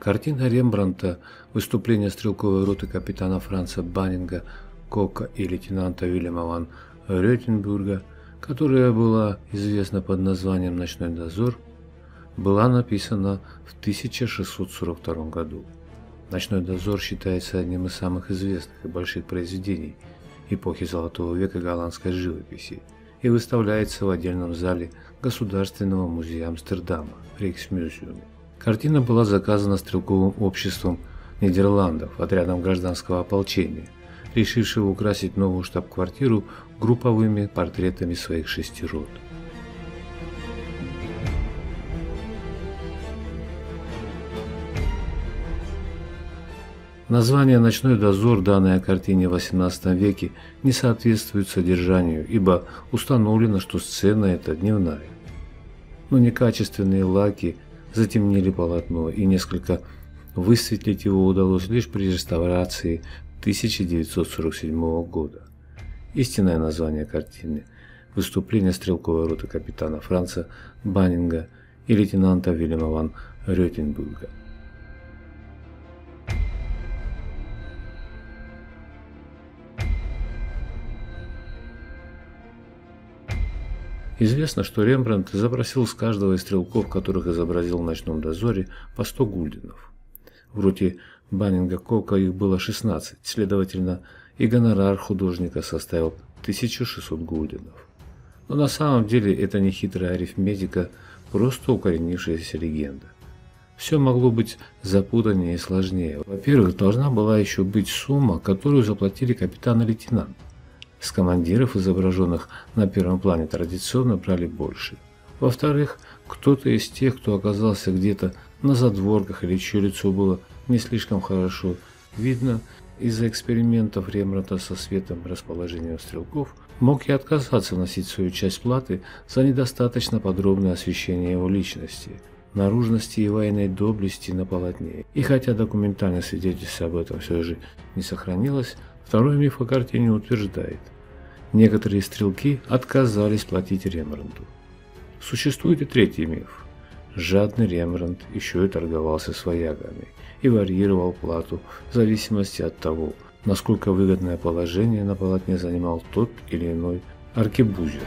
Картина Рембрандта «Выступление стрелковой роты капитана Франца Баннинга Кока и лейтенанта Вильяма ван Рётенбурга, которая была известна под названием «Ночной дозор», была написана в 1642 году. «Ночной дозор» считается одним из самых известных и больших произведений эпохи Золотого века голландской живописи и выставляется в отдельном зале Государственного музея Амстердама, Рейхсмюзеуме. Картина была заказана стрелковым обществом Нидерландов, отрядом гражданского ополчения, решившего украсить новую штаб-квартиру групповыми портретами своих 6 рот. Название «Ночной дозор», данное картине в XVIII веке, не соответствует содержанию, ибо установлено, что сцена эта дневная. Но некачественные лаки затемнили полотно, и несколько высветлить его удалось лишь при реставрации 1947 года. Истинное название картины – «Выступление стрелковой роты капитана Франца Баннинга и лейтенанта Вильяма ван Рётенбурга». Известно, что Рембрандт запросил с каждого из стрелков, которых изобразил в «Ночном дозоре», по 100 гульденов. В роте Баннинга Кока их было 16, следовательно, и гонорар художника составил 1600 гульденов. Но на самом деле это не хитрая арифметика, просто укоренившаяся легенда. Все могло быть запутаннее и сложнее. Во-первых, должна была еще быть сумма, которую заплатили капитан и лейтенант. С командиров, изображенных на первом плане, традиционно брали больше. Во-вторых, кто-то из тех, кто оказался где-то на задворках или чье лицо было не слишком хорошо видно из-за экспериментов Рембрандта со светом и расположением стрелков, мог и отказаться вносить свою часть платы за недостаточно подробное освещение его личности, наружности и военной доблести на полотне. И хотя документальное свидетельство об этом все же не сохранилось, второй миф о картине утверждает: некоторые стрелки отказались платить Рембрандту. Существует и третий миф. Жадный Рембрандт еще и торговался своягами и варьировал плату в зависимости от того, насколько выгодное положение на полотне занимал тот или иной аркебузер.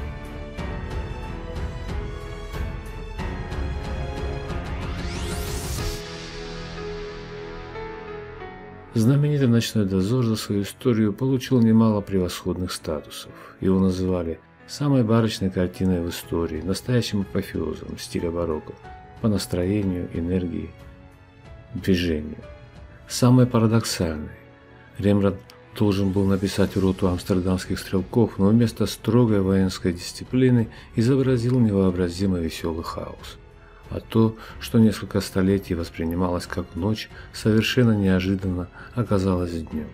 Знаменитый «Ночной дозор» за свою историю получил немало превосходных статусов. Его называли самой барочной картиной в истории, настоящим апофеозом стиля барокко по настроению, энергии, движению. Самой парадоксальной. Рембрандт должен был написать роту амстердамских стрелков, но вместо строгой воинской дисциплины изобразил невообразимо веселый хаос. А то, что несколько столетий воспринималось как ночь, совершенно неожиданно оказалось днем.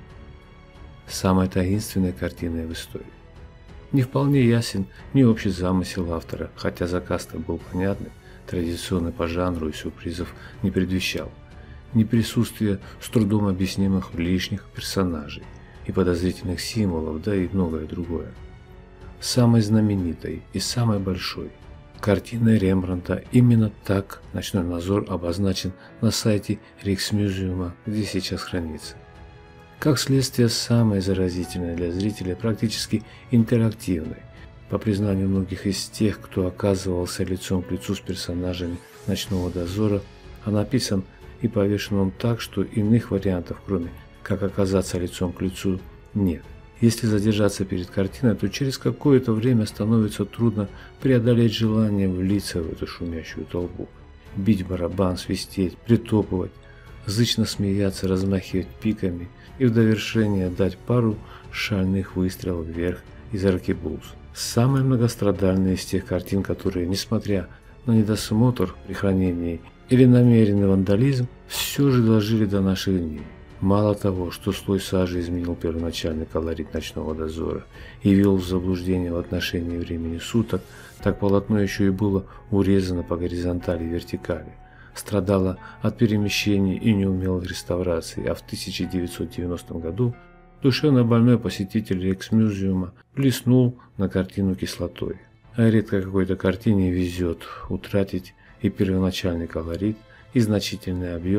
Самой таинственной картиной в истории. Не вполне ясен ни общий замысел автора, хотя заказ-то был понятный, традиционный по жанру и сюрпризов не предвещал, ни присутствие с трудом объяснимых лишних персонажей и подозрительных символов, да и многое другое. Самой знаменитой и самой большой картиной Рембрандта именно так «Ночной дозор» обозначен на сайте Рейхсмюзеума, где сейчас хранится. Как следствие, самой заразительной для зрителя, практически интерактивной. По признанию многих из тех, кто оказывался лицом к лицу с персонажами «Ночного дозора», а написан и повешен он так, что иных вариантов, кроме как оказаться лицом к лицу, нет. Если задержаться перед картиной, то через какое-то время становится трудно преодолеть желание влиться в эту шумящую толпу, бить барабан, свистеть, притопывать, зычно смеяться, размахивать пиками и в довершение дать пару шальных выстрелов вверх из аркебуз. Самая многострадальная из тех картин, которые, несмотря на недосмотр при хранении или намеренный вандализм, все же дожили до наших дней. Мало того, что слой сажи изменил первоначальный колорит «Ночного дозора» и ввел в заблуждение в отношении времени суток, так полотно еще и было урезано по горизонтали и вертикали, страдало от перемещений и неумелых реставраций, а в 1990 году душевно больной посетитель Рейхсмюзеума плеснул на картину кислотой. А редко какой-то картине везет утратить и первоначальный колорит, и значительный объем,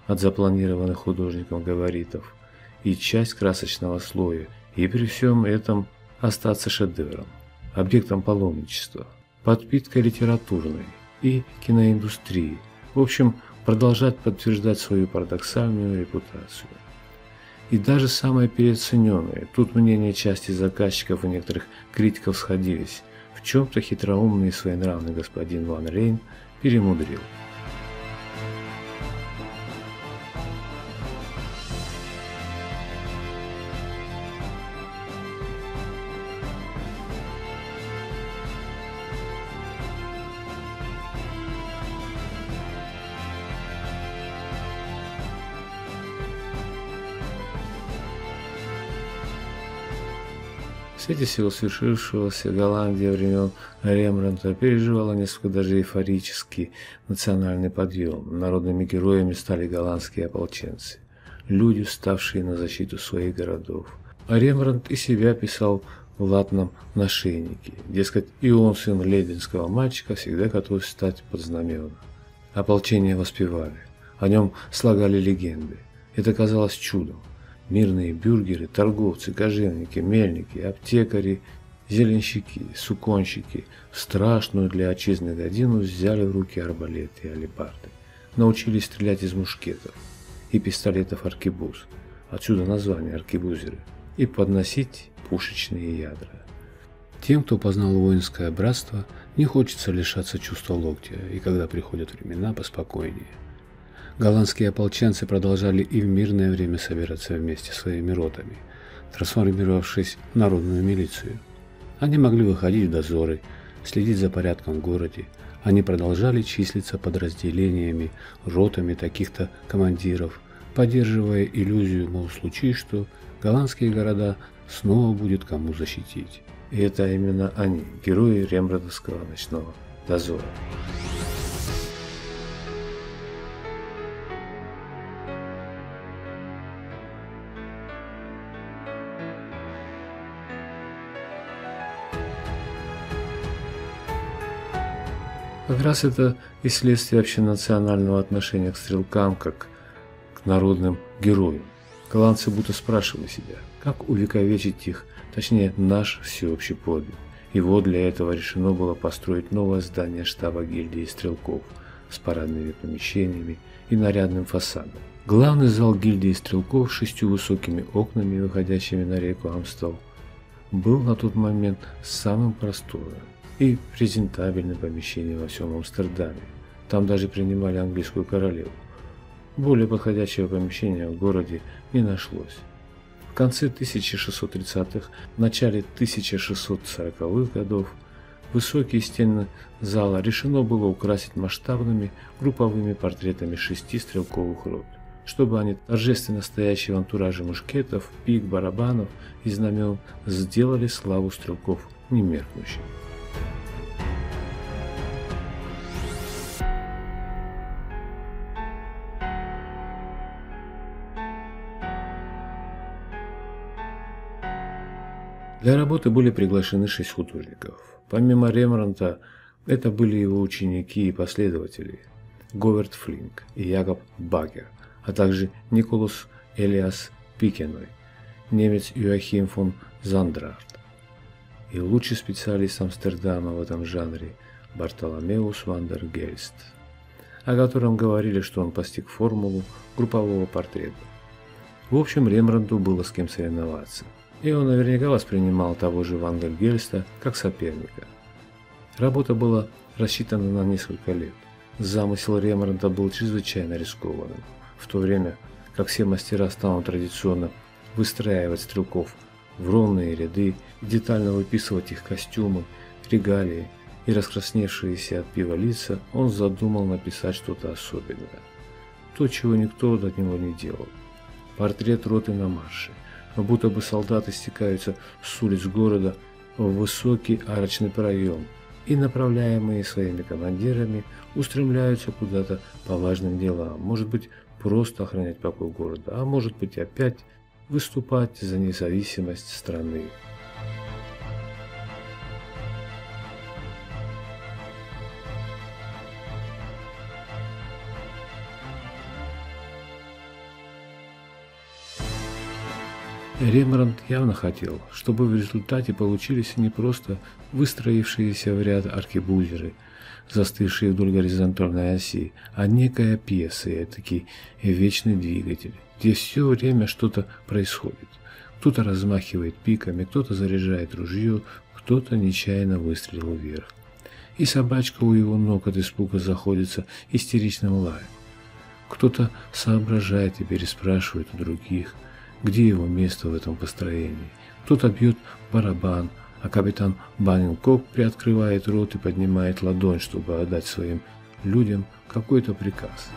от запланированных художником габаритов и часть красочного слоя, и при всем этом остаться шедевром, объектом паломничества, подпиткой литературной и киноиндустрии, в общем, продолжать подтверждать свою парадоксальную репутацию. И даже самые переоцененные, тут мнения части заказчиков и некоторых критиков сходились, в чем-то хитроумный и своенравный господин Ван Рейн перемудрил. В свете всего свершившегося Голландия времен Рембрандта переживала несколько даже эйфорический национальный подъем. Народными героями стали голландские ополченцы, люди, вставшие на защиту своих городов. А Рембрандт и себя писал в латном нашейнике. Дескать, и он, сын лейденского мальчика, всегда готов стать под знамена. Ополчение воспевали, о нем слагали легенды. Это казалось чудом. Мирные бюргеры, торговцы, кожевники, мельники, аптекари, зеленщики, суконщики в страшную для отчизны годину взяли в руки арбалеты и алебарды, научились стрелять из мушкетов и пистолетов аркебуз, отсюда название аркебузеры, и подносить пушечные ядра. Тем, кто познал воинское братство, не хочется лишаться чувства локтя, и когда приходят времена поспокойнее. Голландские ополченцы продолжали и в мирное время собираться вместе своими ротами, трансформировавшись в народную милицию. Они могли выходить в дозоры, следить за порядком в городе. Они продолжали числиться подразделениями, ротами таких-то командиров, поддерживая иллюзию, мол, случись что, голландские города снова будет кому защитить. И это именно они, герои рембрандтовского ночного дозора. Как раз это и следствие общенационального отношения к стрелкам, как к народным героям. Голландцы будто спрашивали себя, как увековечить их, точнее наш всеобщий подвиг. И вот для этого решено было построить новое здание штаба гильдии стрелков с парадными помещениями и нарядным фасадом. Главный зал гильдии стрелков с 6 высокими окнами, выходящими на реку Амстел, был на тот момент самым просторным и презентабельным помещением во всем Амстердаме. Там даже принимали английскую королеву. Более подходящего помещения в городе не нашлось. В конце 1630-х, начале 1640-х годов высокие стены зала решено было украсить масштабными групповыми портретами 6 стрелковых рот, чтобы они торжественно стоящие в антураже мушкетов, пик, барабанов и знамен сделали славу стрелков немеркнущей. Для работы были приглашены 6 художников. Помимо Рембрандта, это были его ученики и последователи Говард Флинк и Якоб Багер, а также Николас Элиас Пикеной, немец Йоахим фон Зандрарт и лучший специалист Амстердама в этом жанре Бартоломеус ван дер Гельст, о котором говорили, что он постиг формулу группового портрета. В общем, Рембрандту было с кем соревноваться. И он наверняка воспринимал того же Ван дер Гельста как соперника. Работа была рассчитана на несколько лет. Замысел Рембрандта был чрезвычайно рискованным, в то время как все мастера станут традиционно выстраивать стрелков в ровные ряды и детально выписывать их костюмы, регалии и раскрасневшиеся от пива лица, он задумал написать что-то особенное. То, чего никто до него не делал. Портрет роты на марше. Будто бы солдаты стекаются с улиц города в высокий арочный проем и, направляемые своими командирами, устремляются куда-то по важным делам, может быть, просто охранять покой города, а может быть, опять выступать за независимость страны. Рембрандт явно хотел, чтобы в результате получились не просто выстроившиеся в ряд аркебузеры, застывшие вдоль горизонтальной оси, а некая пьеса, этакий вечный двигатель, где все время что-то происходит. Кто-то размахивает пиками, кто-то заряжает ружье, кто-то нечаянно выстрелил вверх. И собачка у его ног от испуга заходится истеричным лаем. Кто-то соображает и переспрашивает у других, где его место в этом построении. Кто-то бьет барабан, а капитан Баннинг-Кок приоткрывает рот и поднимает ладонь, чтобы отдать своим людям какой-то приказ.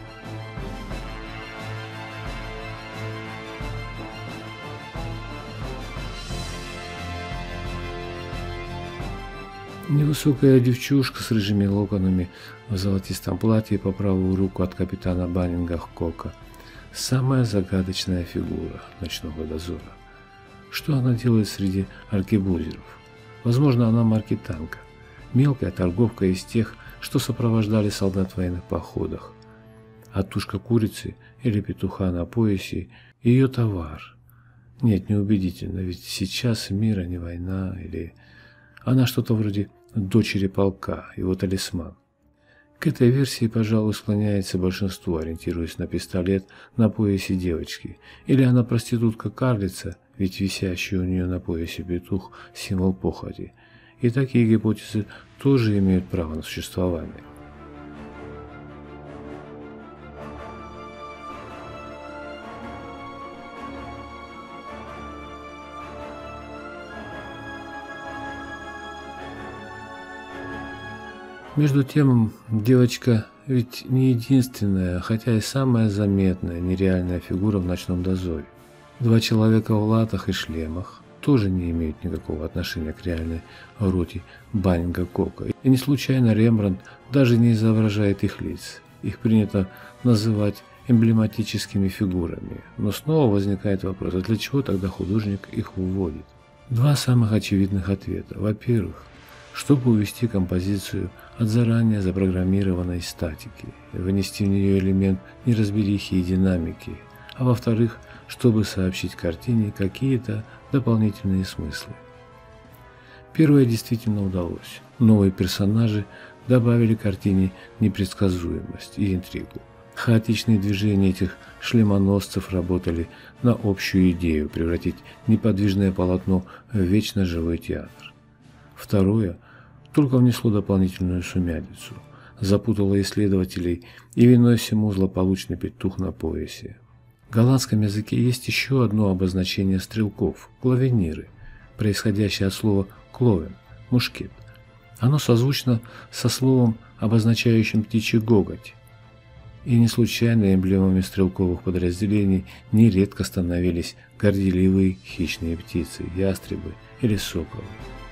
Невысокая девчушка с рыжими локонами в золотистом платье по правую руку от капитана Баннинга-Кока. Самая загадочная фигура ночного дозора. Что она делает среди аркебузеров? Возможно, она маркетанка, мелкая торговка из тех, что сопровождали солдат в военных походах. А тушка курицы или петуха на поясе – ее товар. Нет, неубедительно, ведь сейчас мир, а не война, или она что-то вроде дочери полка, его талисман. К этой версии, пожалуй, склоняется большинство, ориентируясь на пистолет на поясе девочки. Или она проститутка-карлица, ведь висящий у нее на поясе петух – символ похоти. И такие гипотезы тоже имеют право на существование. Между тем, девочка ведь не единственная, хотя и самая заметная нереальная фигура в ночном дозоре. Два человека в латах и шлемах тоже не имеют никакого отношения к реальной роте Баннинга-Кока. И не случайно Рембрандт даже не изображает их лиц. Их принято называть эмблематическими фигурами. Но снова возникает вопрос, а для чего тогда художник их выводит? Два самых очевидных ответа. Во-первых, чтобы увести композицию от заранее запрограммированной статики, вынести в нее элемент неразберихи и динамики, а во-вторых, чтобы сообщить картине какие-то дополнительные смыслы. Первое действительно удалось. Новые персонажи добавили картине непредсказуемость и интригу. Хаотичные движения этих шлемоносцев работали на общую идею превратить неподвижное полотно в вечно живой театр. Второе только внесло дополнительную сумятицу, запутало исследователей, и виной всему злополучный петух на поясе. В голландском языке есть еще одно обозначение стрелков – кловениры, происходящее от слова «кловен» – мушкет. Оно созвучно со словом, обозначающим птичий гоготь. И не случайно эмблемами стрелковых подразделений нередко становились горделивые хищные птицы, ястребы или соколы.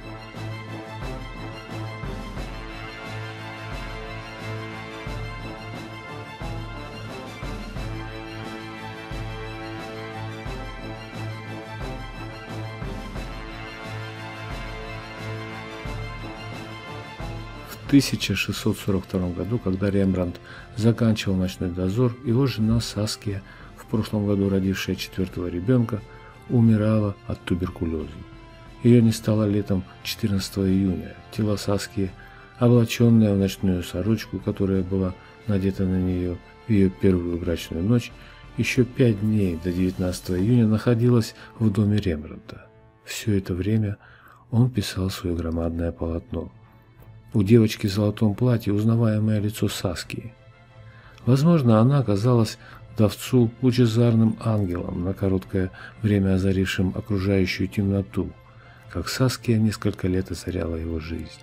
В 1642 году, когда Рембрандт заканчивал «Ночной дозор», его жена Саския, в прошлом году родившая 4-го ребенка, умирала от туберкулеза. Ее не стало летом 14 июня. Тело Саскии, облаченное в ночную сорочку, которая была надета на нее в ее первую брачную ночь, еще 5 дней до 19 июня находилось в доме Рембрандта. Все это время он писал свое громадное полотно. У девочки в золотом платье узнаваемое лицо Саскии. Возможно, она оказалась вдовцу лучезарным ангелом, на короткое время озарившим окружающую темноту, как Саския несколько лет озаряла его жизнь.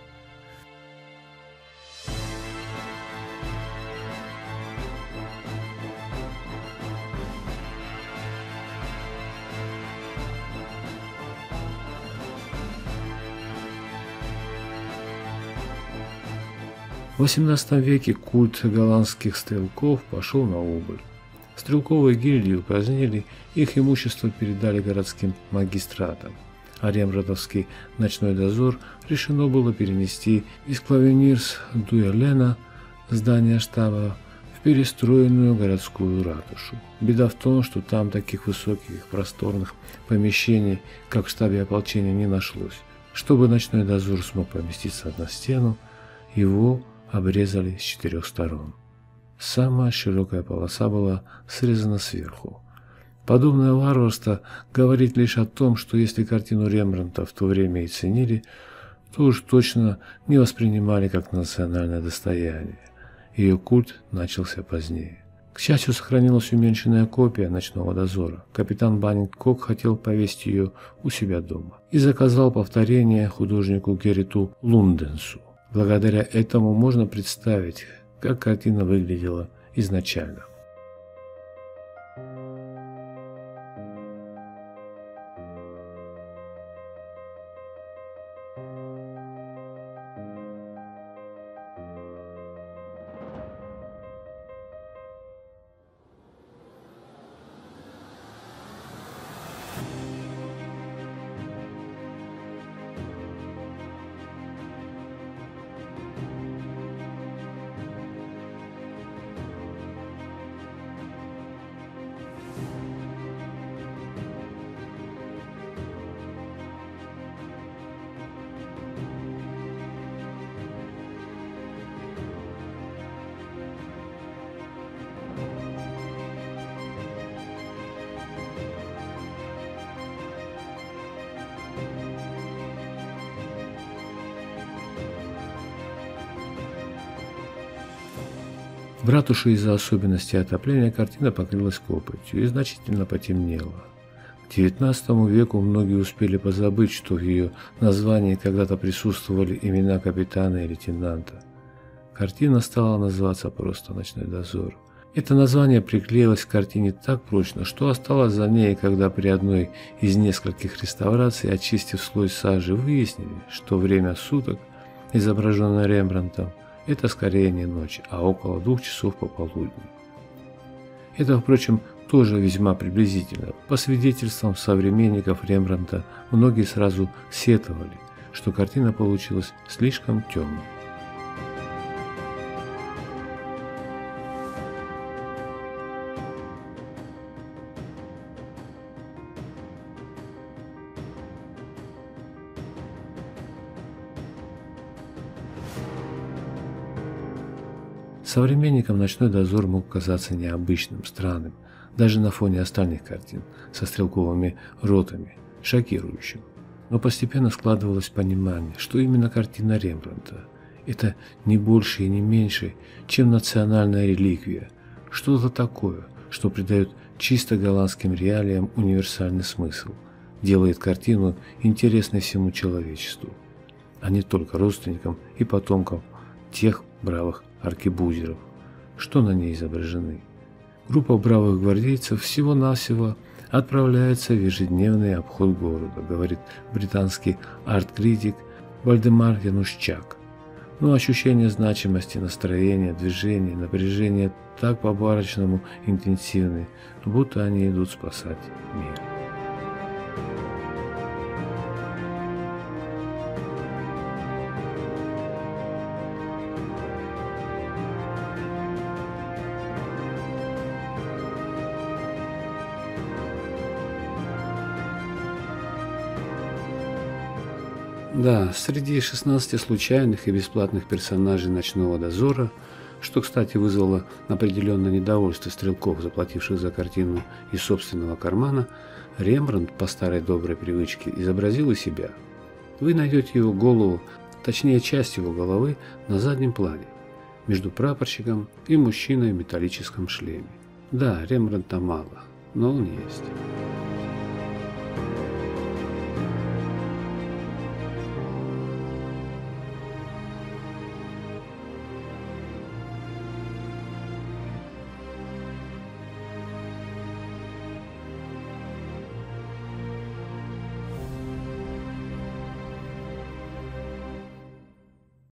В XVIII веке культ голландских стрелков пошел на убыль. Стрелковые гильдии упразднили, их имущество передали городским магистратам, а рембрандтовский ночной дозор решено было перенести из Кловенирс-Дуэлена, здания штаба, в перестроенную городскую ратушу. Беда в том, что там таких высоких, просторных помещений, как в штабе ополчения, не нашлось. Чтобы ночной дозор смог поместиться на стену, его обрезали с 4 сторон. Самая широкая полоса была срезана сверху. Подобное варварство говорит лишь о том, что если картину Рембрандта в то время и ценили, то уж точно не воспринимали как национальное достояние. Ее культ начался позднее. К счастью, сохранилась уменьшенная копия «Ночного дозора». Капитан Баннингкок хотел повесить ее у себя дома и заказал повторение художнику Герриту Лунденсу. Благодаря этому можно представить, как картина выглядела изначально. В ратуше из-за особенностей отопления картина покрылась копотью и значительно потемнела. К XIX веку многие успели позабыть, что в ее названии когда-то присутствовали имена капитана и лейтенанта. Картина стала называться просто «Ночной дозор». Это название приклеилось к картине так прочно, что осталось за ней, когда при одной из нескольких реставраций, очистив слой сажи, выяснили, что время суток, изображенное Рембрандтом, это скорее не ночь, а около 2 часов пополудни. Это, впрочем, тоже весьма приблизительно. По свидетельствам современников Рембрандта, многие сразу сетовали, что картина получилась слишком темной. Современникам «Ночной дозор» мог казаться необычным, странным, даже на фоне остальных картин со стрелковыми ротами, шокирующим. Но постепенно складывалось понимание, что именно картина Рембрандта – это не больше и не меньше, чем национальная реликвия, что-то такое, что придает чисто голландским реалиям универсальный смысл, делает картину интересной всему человечеству, а не только родственникам и потомкам тех бравых аркебузеров, что на ней изображены. Группа бравых гвардейцев всего-навсего отправляется в ежедневный обход города, говорит британский арт-критик Вальдемар Янушчак. Но ощущение значимости, настроения, движения, напряжения так по-барочному интенсивны, будто они идут спасать мир. Да, среди 16 случайных и бесплатных персонажей «Ночного дозора», что, кстати, вызвало определенное недовольство стрелков, заплативших за картину из собственного кармана, Рембрандт по старой доброй привычке изобразил и себя. Вы найдете его голову, точнее часть его головы, на заднем плане, между прапорщиком и мужчиной в металлическом шлеме. Да, Рембрандта мало, но он есть.